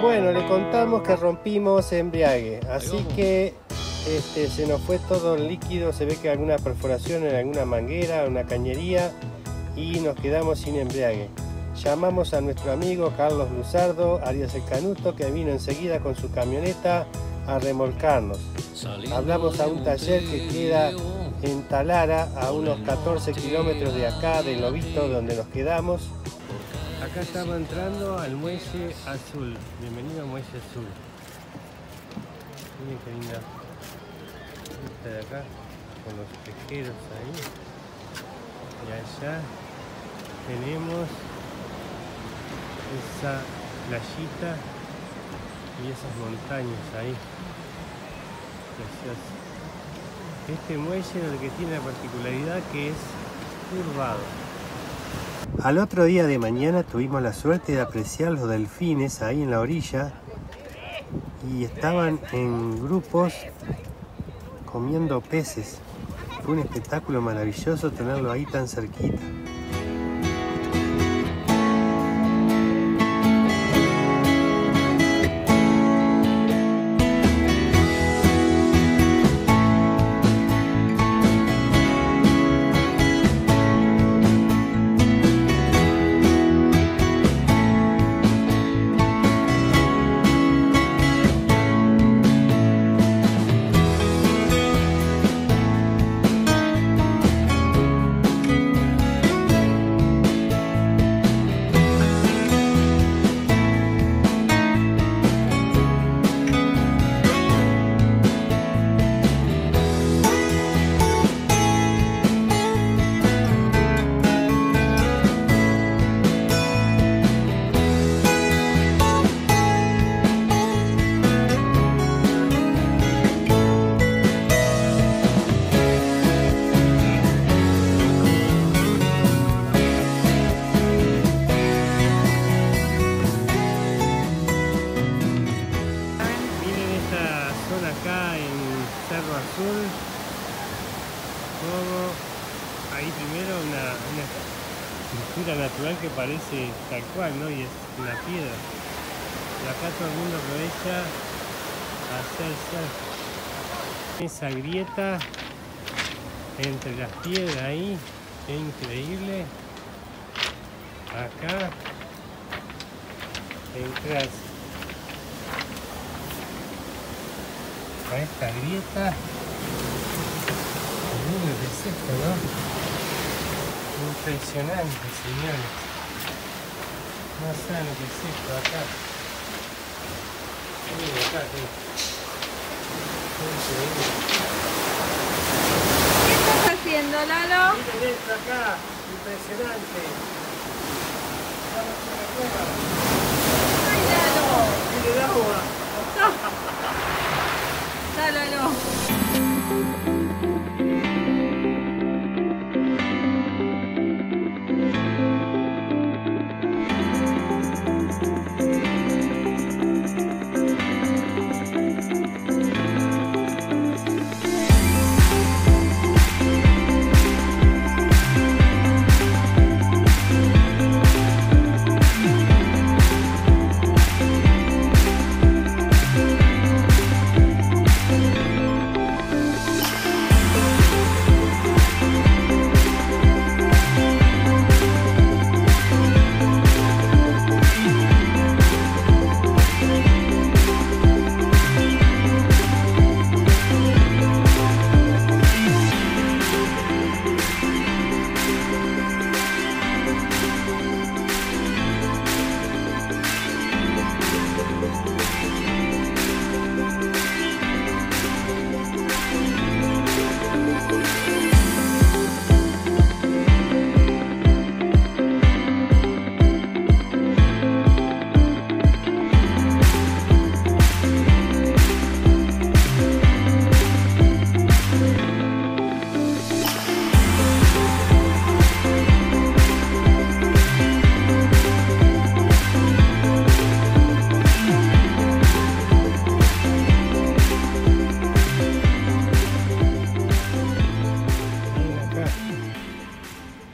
Bueno, le contamos que rompimos embriague, así que se nos fue todo el líquido, se ve que alguna perforación en alguna manguera, una cañería, y nos quedamos sin embriague. Llamamos a nuestro amigo Carlos Luzardo, alias El Canuto, que vino enseguida con su camioneta a remolcarnos. Hablamos a un taller que queda en Talara, a unos 14 kilómetros de acá, de Lobito, donde nos quedamos. Acá estamos entrando al Muelle Azul. Bienvenido al Muelle Azul. Miren qué linda vista de acá, con los pesqueros ahí. Y allá tenemos esa playita y esas montañas ahí. Precioso. Este muelle lo que tiene la particularidad que es curvado. Al otro día de mañana tuvimos la suerte de apreciar los delfines ahí en la orilla y estaban en grupos comiendo peces. Fue un espectáculo maravilloso tenerlo ahí tan cerquita. Acá en Cerro Azul, todo ahí primero una estructura natural que parece tal cual, ¿no? Y es una piedra. Y acá todo el mundo aprovecha a hacer surf. Esa grieta entre las piedras ahí, es increíble. Acá entras a esta grieta. Miren qué es esto, ¿no? Impresionante, señores. No saben lo que es esto acá. Miren acá, increíble. ¿Qué estás haciendo, Lalo? Miren esto acá, impresionante. Estamos en la cueva. ¡Ay, Lalo! Miren el agua. Lalo.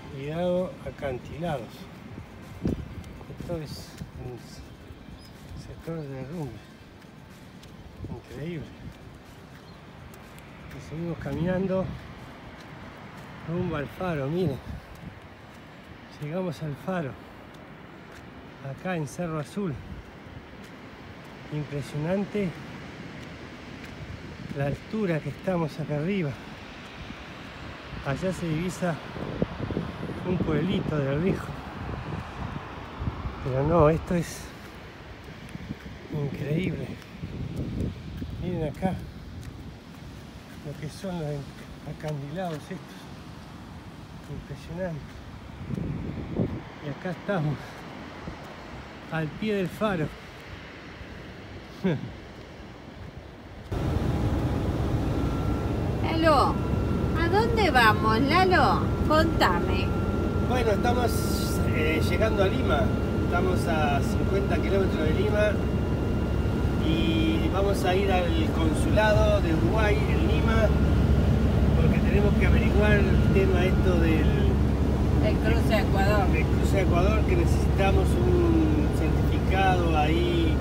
acantilados. Esto es sector de derrumbe. Increíble. Y seguimos caminando rumbo al faro, miren. Llegamos al faro. Acá en Cerro Azul. Impresionante la altura que estamos acá arriba. Allá se divisa un pueblito del Rijo. Pero no, esto es increíble. Miren acá lo que son los acantilados estos. Impresionante. Y acá estamos, al pie del faro. Lalo, ¿a dónde vamos, Lalo? Contame. Bueno, estamos llegando a Lima. Estamos a 50 kilómetros de Lima y vamos a ir al consulado de Uruguay en Lima porque tenemos que averiguar el tema esto del cruce a Ecuador. El cruce a Ecuador, que necesitamos un certificado ahí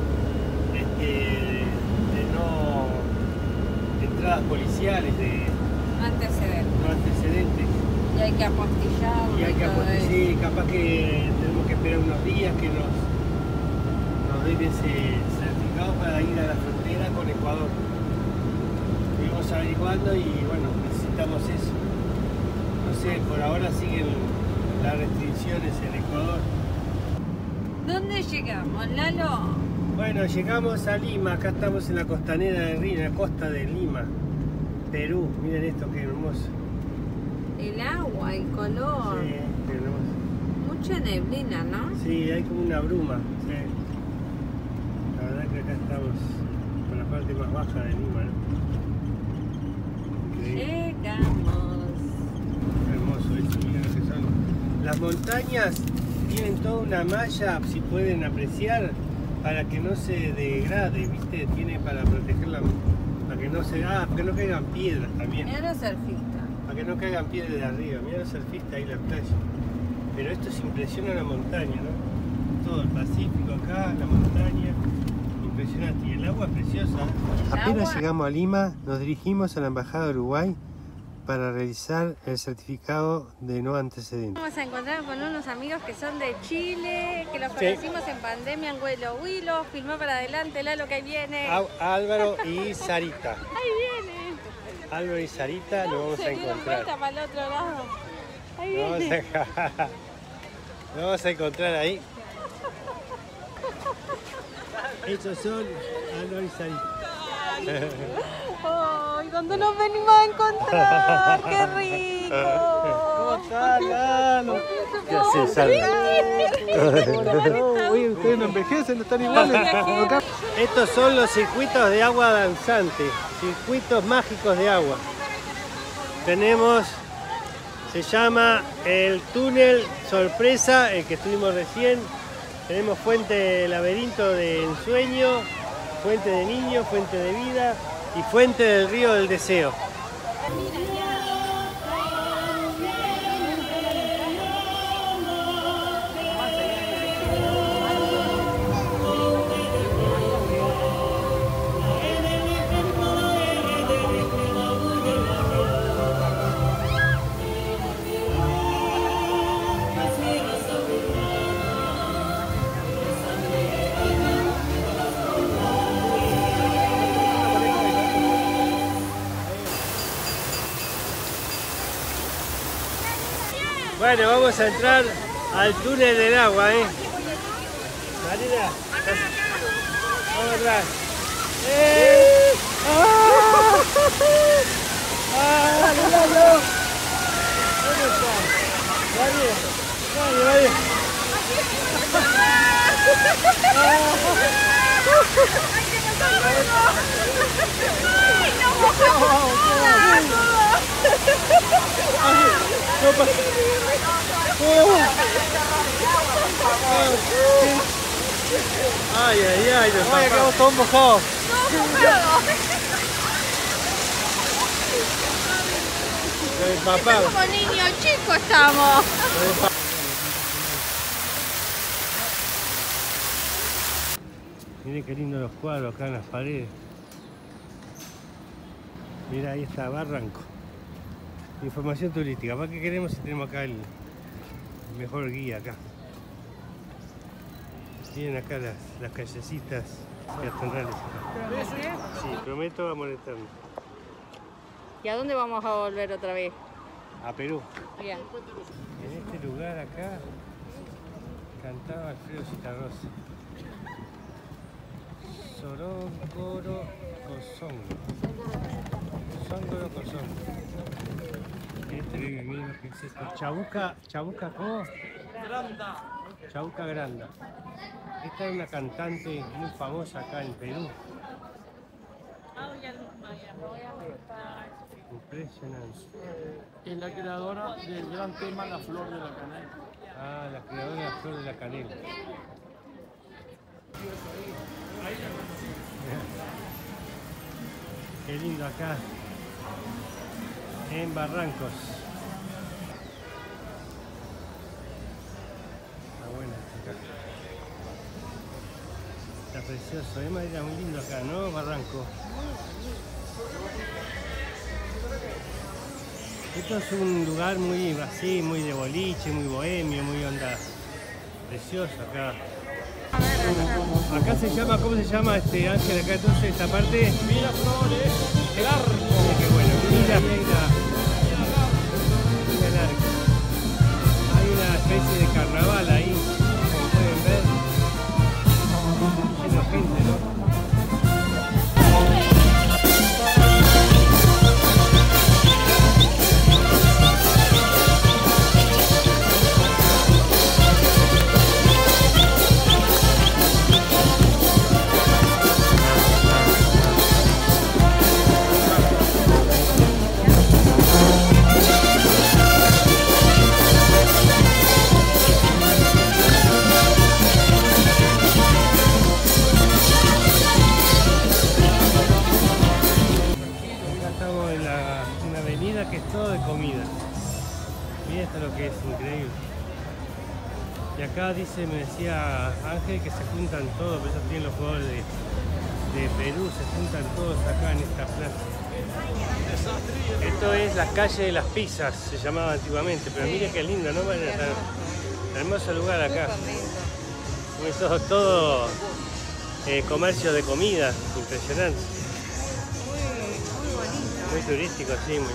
de no entradas policiales, de Antecedentes. no antecedentes. Y hay que apostillarlo. Y hay que todo eso. sí, capaz que tenemos que esperar unos días que nos den ese certificado para ir a la frontera con Ecuador. Seguimos averiguando y bueno, necesitamos eso. No sé, por ahora siguen las restricciones en Ecuador. ¿Dónde llegamos, Lalo? Bueno, llegamos a Lima, acá estamos en la costanera de Río, en la costa de Lima, Perú. Miren esto, qué hermoso. El agua, el color. Sí, qué hermoso. Mucha neblina, ¿no? Sí, hay como una bruma. Sí. La verdad que acá estamos por la parte más baja de Lima, ¿no? Increíble. Llegamos. Qué hermoso eso, miren lo que son. Las montañas tienen toda una malla, si pueden apreciar, para que no se degrade, ¿viste? Tiene para protegerla, para que no que no caigan piedras también. Mira los surfistas. Para que no caigan piedras de arriba. Mira los surfistas ahí en la playa. Pero esto se impresiona la montaña, ¿no? Todo el Pacífico acá, la montaña. Impresionante. Y el agua es preciosa. Apenas llegamos a Lima, nos dirigimos a la Embajada de Uruguay para realizar el certificado de no antecedentes. Vamos a encontrar con unos amigos que son de Chile, que los conocimos en pandemia en Huilo, filmó para adelante, Lalo, que ahí viene. Álvaro y Sarita. Ahí viene. Álvaro y Sarita nos vamos a encontrar. Para el otro lado. Ahí Nos viene. vamos a encontrar ahí. Estos son Álvaro y Sarita. ¡Ay, cuando nos venimos a encontrar! ¡Qué rico! ¿Cómo estás, Lalo? ¿Qué haces, Oye, ustedes no envejecen, no están iguales. Estos son los circuitos de agua danzante, circuitos mágicos de agua. Tenemos, se llama el túnel sorpresa, el que estuvimos recién. Tenemos fuente de laberinto de ensueño, fuente de niño, fuente de vida y fuente del río del deseo. Bueno, vamos a entrar al túnel del agua, ¿eh? Marina, vamos atrás. ¡Ah! ¡Ah! ¡Lalo! ¿Dónde está? Vale, vale, vale. No pasa. Ay, ay, ay, nos quedamos todos mojados. Como niños chicos estamos. Miren qué lindo los cuadros acá en las paredes. Mira, ahí está Barranco. Información turística. ¿Para qué queremos si tenemos acá el mejor guía acá? Miren acá las callecitas peatonales. Sí, prometo a molestarme. ¿Y a dónde vamos a volver otra vez? A Perú. Bien. En este lugar acá cantaba Alfredo Zitarrosa. Sorongoro Cosongo. Songoro Cosongo. Este miren lo que es esto. Chabuca ¿cómo? Granda. Chabuca Granda. Esta es una cantante muy famosa acá en Perú. Impresionante. Es la creadora del gran tema La Flor de la Canela. Ah, la creadora de La Flor de la Canela. Qué lindo acá en Barrancos. Está buena acá. Está precioso, es madera muy lindo acá, ¿no? Barranco. Esto es un lugar muy así, muy de boliche, muy bohemio, muy onda. Precioso acá. Acá se llama, ¿cómo se llama Ángel acá entonces esta parte? Miraflores, el arco. Qué bueno, mira. Hay una especie de carnaval ahí, como pueden ver. Lleno de gente, ¿no? Que es todo de comida. Mira esto lo que es increíble. Y acá dice, me decía Ángel, que se juntan todos, por eso tienen los jugadores de Perú, se juntan todos acá en esta plaza. Esto es la calle de las pizzas, se llamaba antiguamente, pero miren qué lindo, ¿no? Bueno, hermoso lugar acá. Todo comercio de comida, impresionante. Muy turístico, sí, muy.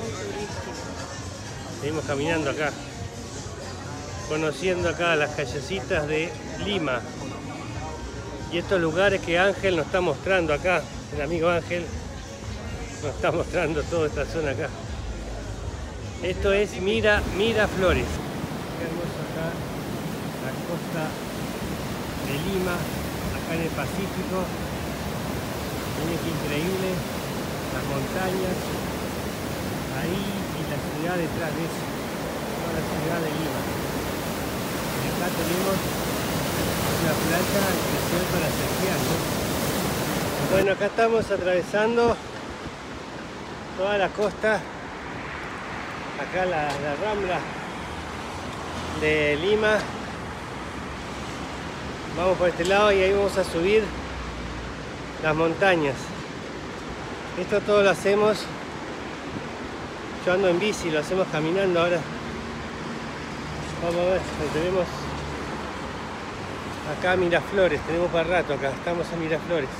Seguimos caminando acá, conociendo acá las callecitas de Lima. Y estos lugares que Ángel nos está mostrando acá, el amigo Ángel nos está mostrando toda esta zona acá. Esto es Miraflores. Qué hermoso acá, la costa de Lima, acá en el Pacífico. Miren qué increíble, las montañas, ahí. La ciudad detrás de eso, toda la ciudad de Lima. Y acá tenemos una playa especial para surfear, ¿no? Bueno, acá estamos atravesando toda la costa, acá la rambla de Lima. Vamos por este lado y ahí vamos a subir las montañas. Esto todo lo hacemos. Yo ando en bici, lo hacemos caminando ahora. Vamos a ver, tenemos acá Miraflores, tenemos para rato acá, estamos en Miraflores.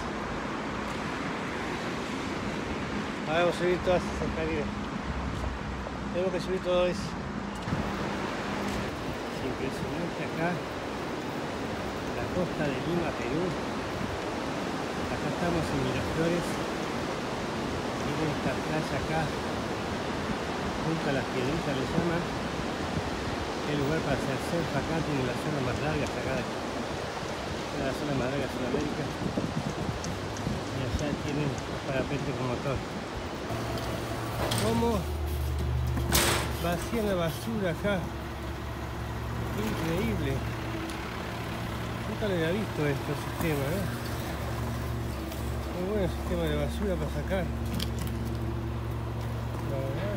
Ahora vamos a subir todas esas escaleras. Tenemos que subir todo eso. Es impresionante acá, la costa de Lima, Perú. Acá estamos en Miraflores. Miren esta playa acá. Junto a las piedritas le llaman. El lugar para hacer surf acá tiene las zonas más largas acá de la zona más larga de Sudamérica. Y allá tienen los parapentes con motor. ¿Cómo vacían la basura acá? Increíble. Nunca lo había visto este sistema, ¿no? Muy buen sistema de basura para sacar. La verdad,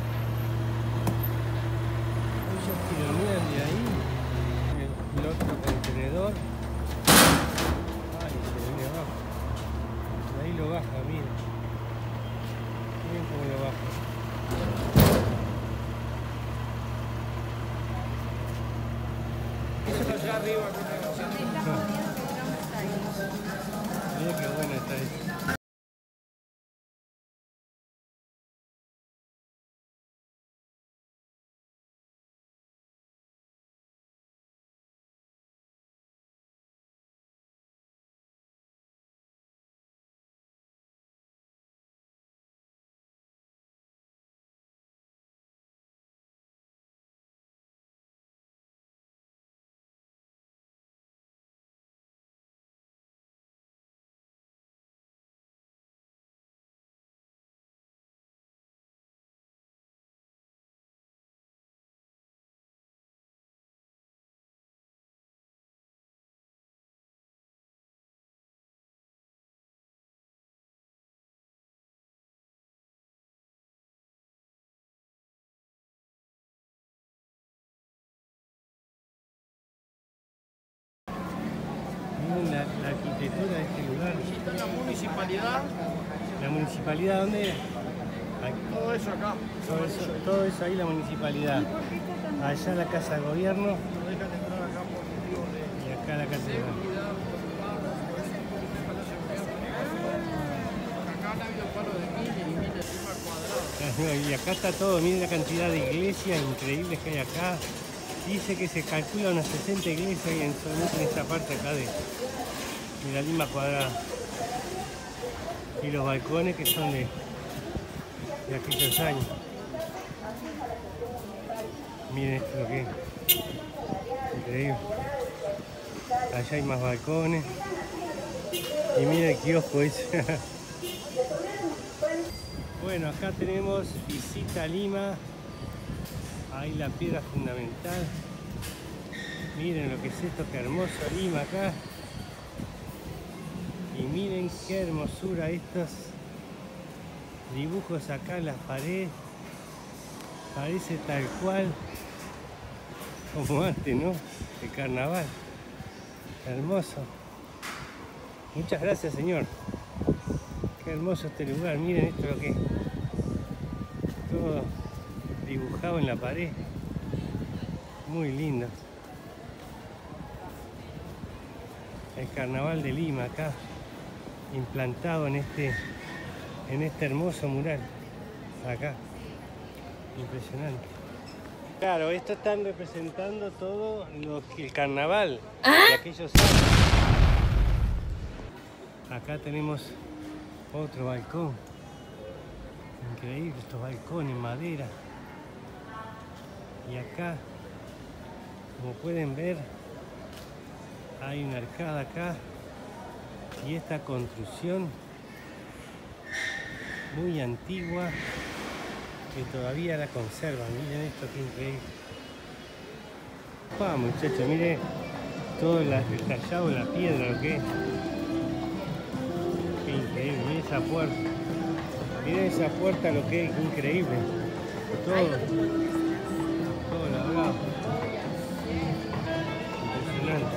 ellos tironean de ahí, el otro allá arriba. Mira qué bueno está esto. La arquitectura de este lugar. La municipalidad. ¿La municipalidad dónde es? Todo eso acá. Todo eso ahí la municipalidad. Allá la casa de gobierno. No dejan entrar acá por motivos de Y acá la casa de gobierno. seguridad. Acá han habido palos de miles y miles de metros cuadrados. Y acá está todo, miren la cantidad de iglesias increíbles que hay acá. Dice que se calcula unas 60 iglesias y solamente en esta parte acá de la Lima cuadrada. Y los balcones que son de aquellos años. Miren esto lo que es. Increíble. Allá hay más balcones. Y miren el kiosco ese. Bueno, acá tenemos visita a Lima. Ahí la piedra fundamental. Miren lo que es esto, qué hermoso Lima acá. Y miren qué hermosura estos dibujos acá en las paredes. Parece tal cual como antes, ¿no? El carnaval. Hermoso. Muchas gracias, señor. Qué hermoso este lugar. Miren esto lo que es. Todo dibujado en la pared. Muy lindo. El carnaval de Lima acá, implantado en este hermoso mural. Acá. Impresionante. Claro, esto están representando todo el carnaval de aquellos años. Acá tenemos otro balcón. Increíble estos balcones, madera. Y acá, como pueden ver, hay una arcada acá. Y esta construcción muy antigua que todavía la conservan. Miren esto, qué increíble. Muchachos, miren todo el tallado en la piedra, lo que es. Qué increíble, miren esa puerta. Miren esa puerta, lo que es increíble. Todo labrado. Impresionante.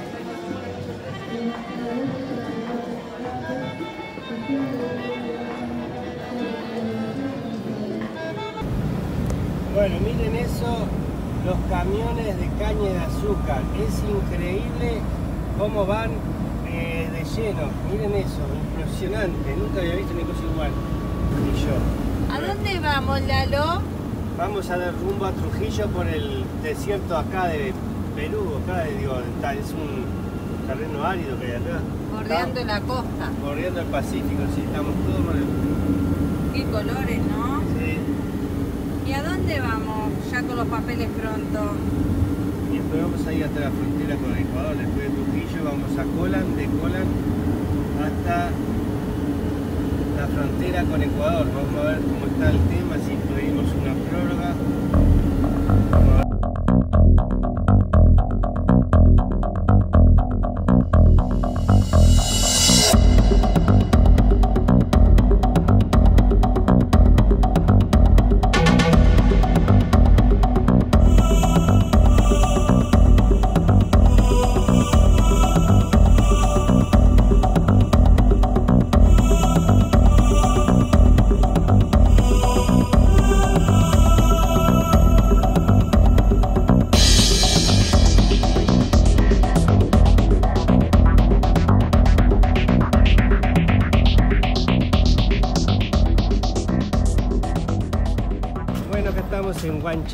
Bueno, miren eso, los camiones de caña de azúcar. Es increíble cómo van de lleno. Miren eso, impresionante. Nunca había visto una cosa igual. Trujillo. ¿A dónde vamos, Lalo? Vamos a dar rumbo a Trujillo por el desierto acá de Perú. Acá digo, es un terreno árido que hay acá. Bordeando la costa. Bordeando el Pacífico, sí, estamos todos por el... Qué colores, ¿no? Sí. ¿Y a dónde vamos ya con los papeles pronto? Y después vamos a ir hasta la frontera con Ecuador. Después de Trujillo vamos a Colán, de Colán hasta la frontera con Ecuador. Vamos a ver cómo está el tema, si pedimos una prórroga.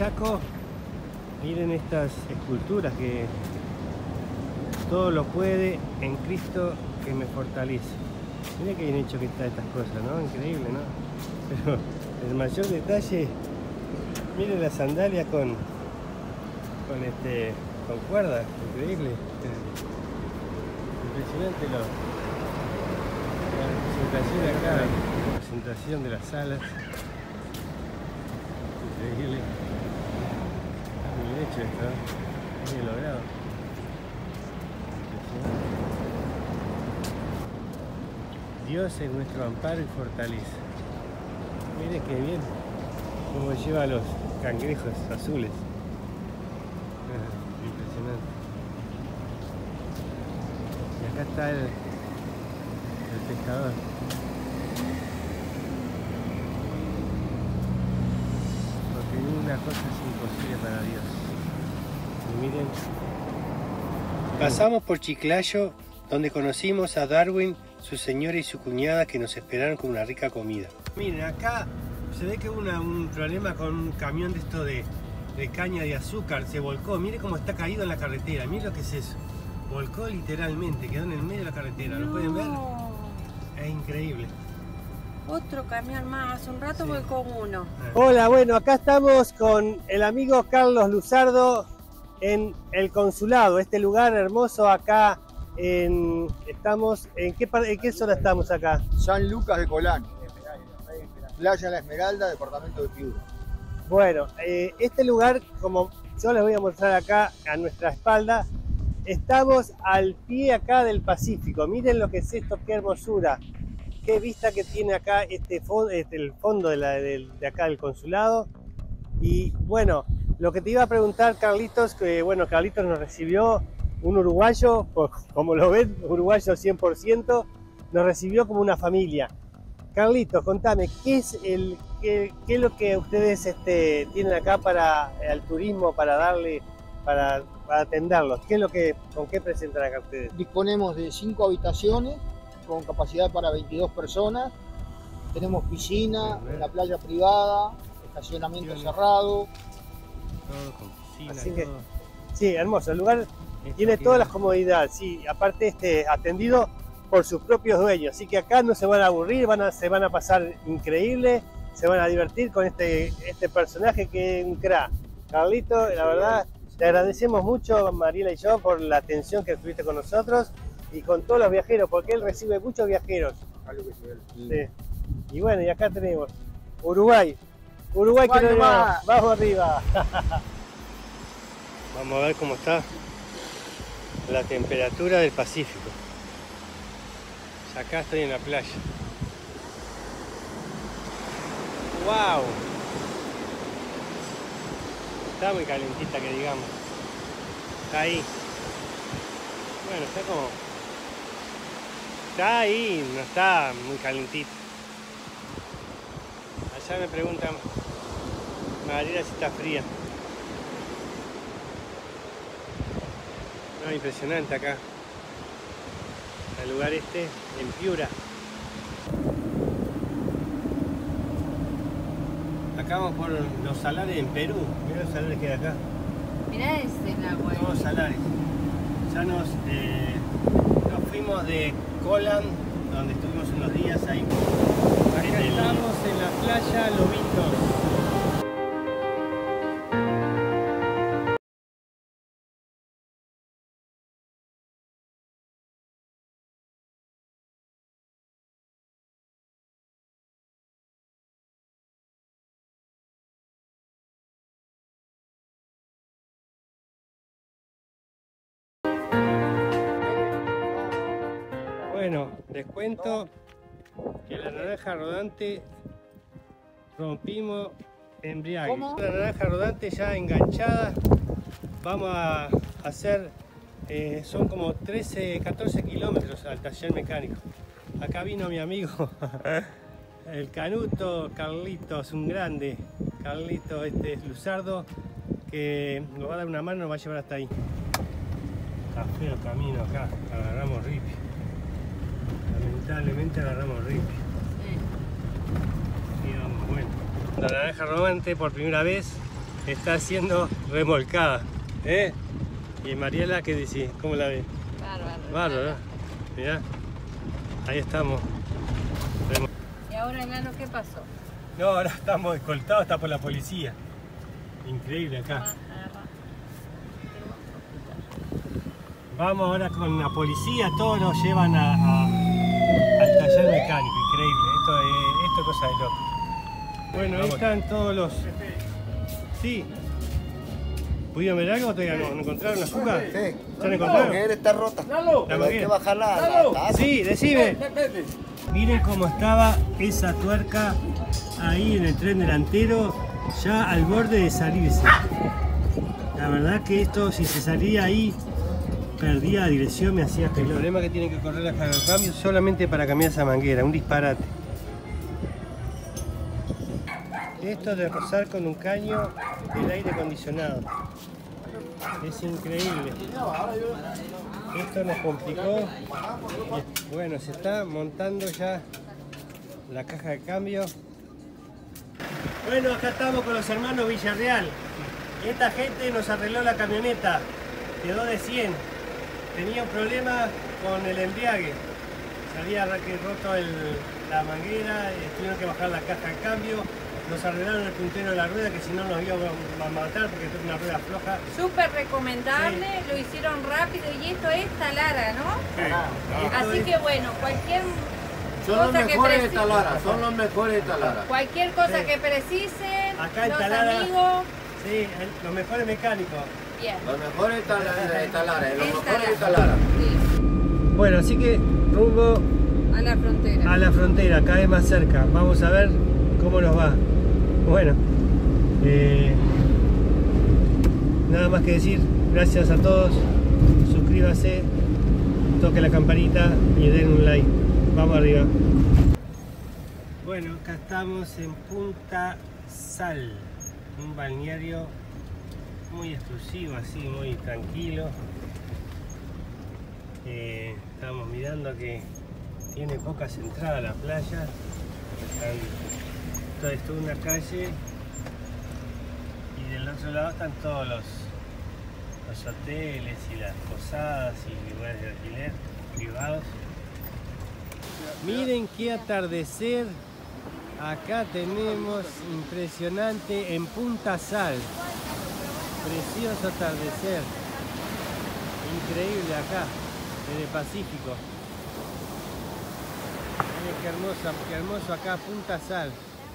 Chaco. Miren estas esculturas que todo lo puede en Cristo que me fortalece. Miren qué bien hecho que está estas cosas, ¿no? Increíble, ¿no? Pero el mayor detalle, miren las sandalias con cuerda, increíble. Impresionante la representación acá, la representación de las alas. Increíble. Muy bien hecho esto, ¿no? Muy bien logrado. Dios es nuestro amparo y fortaleza. Miren qué bien cómo lleva a los cangrejos azules. Impresionante. Y acá está el pescador. Porque ninguna cosa es imposible para Dios. Y miren. Pasamos por Chiclayo, donde conocimos a Darwin, su señora y su cuñada, que nos esperaron con una rica comida. Miren, acá se ve que hubo un problema con un camión de esto de caña de azúcar, se volcó. Mire cómo está caído en la carretera, miren lo que es eso. Volcó literalmente, quedó en el medio de la carretera, ¿lo pueden ver? Es increíble. Otro camión más, hace un rato volcó uno. Hola, bueno, acá estamos con el amigo Carlos Luzardo en el consulado, este lugar hermoso acá. Estamos ¿en qué zona estamos acá? San Lucas de Colán, Playa La Esmeralda, departamento de Piura. Bueno, este lugar, como yo les voy a mostrar acá a nuestra espalda, estamos al pie acá del Pacífico. Miren lo que es esto, qué hermosura, qué vista que tiene acá el fondo de acá del consulado. Y bueno, lo que te iba a preguntar, Carlitos, que bueno, Carlitos nos recibió, un uruguayo, como lo ven, uruguayo 100%, nos recibió como una familia. Carlitos, contame, ¿qué es lo que ustedes tienen acá para el turismo, para atenderlos? ¿Con qué presentan acá ustedes? Disponemos de 5 habitaciones con capacidad para 22 personas. Tenemos piscina, una playa privada, estacionamiento cerrado. Todo con piscina. Así que, sí, hermoso. El lugar tiene todas las comodidades. Sí, aparte atendido por sus propios dueños. Así que acá no se van a aburrir, se van a pasar increíble, se van a divertir con este personaje que es un crack. Carlito, la verdad, te agradecemos mucho, Mariela y yo, por la atención que tuviste con nosotros y con todos los viajeros, porque él recibe muchos viajeros. Sí. Y bueno, y acá tenemos Uruguay. Uruguay que no más. Vamos arriba. Vamos a ver cómo está la temperatura del Pacífico. Acá estoy en la playa. ¡Wow! Está muy calentita, que digamos. Está ahí. Bueno, está ahí, no está muy calentita. Allá me preguntan, Mariela, si está fría. No, impresionante acá. El lugar en Piura. Acá vamos por los salares en Perú. Mirá los salares que hay acá. Mirá ese el agua. Todos salares. Ya nos fuimos de Colán, donde estuvimos unos días ahí. Acá estamos en la playa Lobitos. Bueno, les cuento que la naranja rodante rompimos embriague. ¿Cómo? La naranja rodante ya enganchada, vamos a hacer, son como 14 kilómetros al taller mecánico. Acá vino mi amigo, el Canuto, Carlitos, un grande, Carlitos Luzardo, que nos va a dar una mano, nos va a llevar hasta ahí. Está feo el camino acá, agarramos ripi. Lamentablemente agarramos ripi. Y vamos, bueno. La naranja rodante por primera vez está siendo remolcada. Y Mariela, ¿qué dice? ¿Cómo la ve? Bárbaro, mirá, ahí estamos. ¿Y ahora, Nano, qué pasó? No, ahora estamos escoltados, está por la policía. Increíble acá. Vamos ahora con la policía, todos nos llevan al taller mecánico, increíble. Esto es cosa de loco. Bueno, ahí están todos los... Sí. ¿Pudieron ver algo? ¿Todavía no encontraron la fuga? Sí. ¿Ya la encontraron? La manguera está rota. La Hay que bajarla. Sí, decime. Miren cómo estaba esa tuerca ahí en el tren delantero, ya al borde de salirse. La verdad que esto, si se salía ahí, perdía dirección, me hacía pelota. El problema es que tienen que correr la caja de cambio solamente para cambiar esa manguera, un disparate. Esto de rozar con un caño el aire acondicionado. Es increíble. Esto nos complicó. Bueno, se está montando ya la caja de cambio. Bueno, acá estamos con los hermanos Villarreal. Esta gente nos arregló la camioneta. Quedó de 100. Tenía un problema con el embriague. Se había roto la manguera, tuvieron que bajar la caja de cambio. Nos arreglaron el puntero de la rueda, que si no nos iba a matar porque es una rueda floja. Súper recomendable, sí. Lo hicieron rápido y esto es Talara, ¿no? Sí. Así que bueno, cualquier son los mejores de Talara, son los mejores de Talara. Cualquier cosa Sí. que precisen, Acá en los Talara, amigos. Sí, los mejores mecánicos. Bien. Los mejores de Talara, los Es mejores de Talara. Talara. Sí. Bueno, así que rumbo A la frontera. a la frontera, cada vez más cerca. Vamos a ver cómo nos va. Bueno, nada más que decir, gracias a todos, suscríbase, toque la campanita y den un like. Vamos arriba. Bueno, acá estamos en Punta Sal, un balneario muy exclusivo, así, muy tranquilo. Estamos mirando que tiene pocas entradas a la playa. Esto es toda una calle y del otro lado están todos los hoteles y las posadas y lugares de alquiler privados. Miren qué atardecer acá tenemos, impresionante, en Punta Sal. Precioso atardecer, increíble acá en el Pacífico. Miren qué hermoso acá, Punta Sal.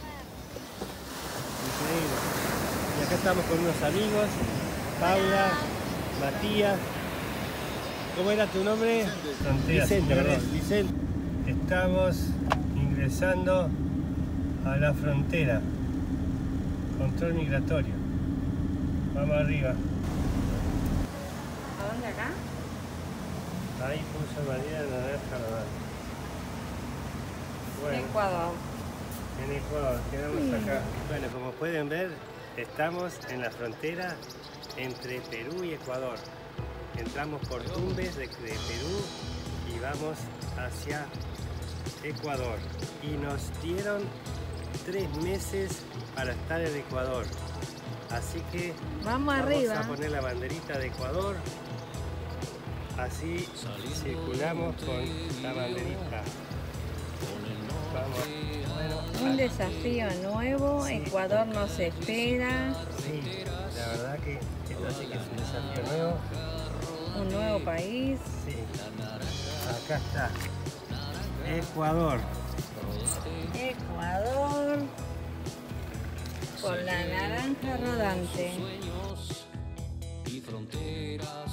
Increíble. Y acá estamos con unos amigos, Paula, Matías. ¿Cómo era tu nombre? Vicente, perdón. Vicente. Estamos ingresando a la frontera. Control migratorio. Vamos arriba. ¿A dónde acá? Ahí puso María de Naranja Rodal. Bueno. Ecuador. En Ecuador, quedamos acá. Bueno, como pueden ver, estamos en la frontera entre Perú y Ecuador. Entramos por Tumbes de Perú y vamos hacia Ecuador. Y nos dieron 3 meses para estar en Ecuador. Así que Vamos arriba. a poner la banderita de Ecuador. Así circulamos con la banderita. Vamos. Bueno, Un desafío nuevo, Sí. Ecuador nos espera, sí, la verdad que esto sí que es un desafío nuevo. un nuevo país. Sí, acá está. Ecuador. Ecuador con la naranja rodante. Y fronteras